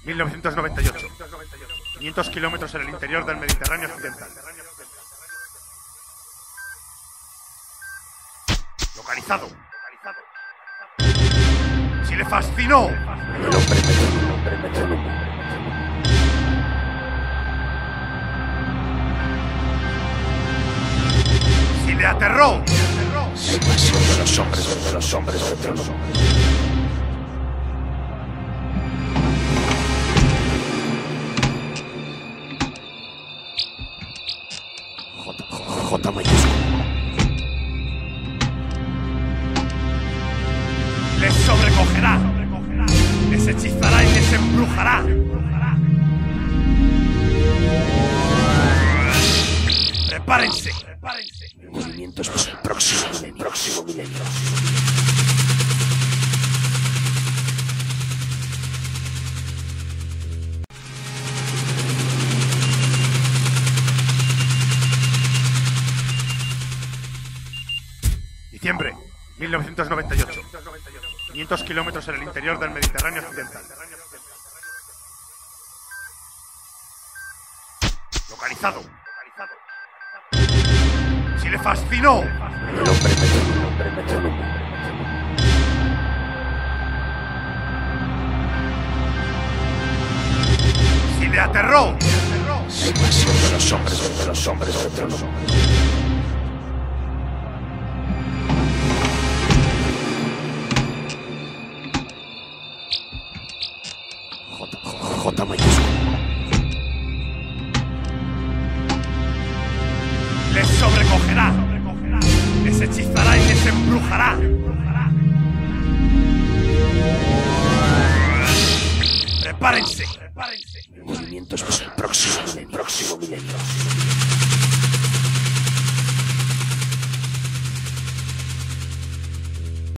1998. 500 kilómetros en el interior del Mediterráneo occidental. Localizado. Si le fascinó. El hombre metrónomo. Si le aterró. La invasión de los hombres metrónomo. J mayúscula. Les sobrecogerá. Les hechizará y les embrujará. Prepárense. Movimientos para el próximo milenio. Diciembre, 1998. 500 kilómetros en el interior del Mediterráneo occidental. Localizado. Si le fascinó. El hombre metrónomo. Si le aterró. La invasión de los hombres metrónomo. J mayúscula. Les sobrecogerá. Les hechizará y les embrujará. Prepárense. Movimientos para el próximo milenio.